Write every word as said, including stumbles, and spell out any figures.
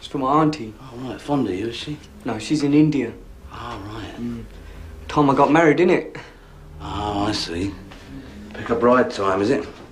It's for my auntie. Oh, right. Fond of you, is she? No, she's in India. Oh, right. Mm. Time I got married, innit? Oh, I see. Pick a bride time, is it?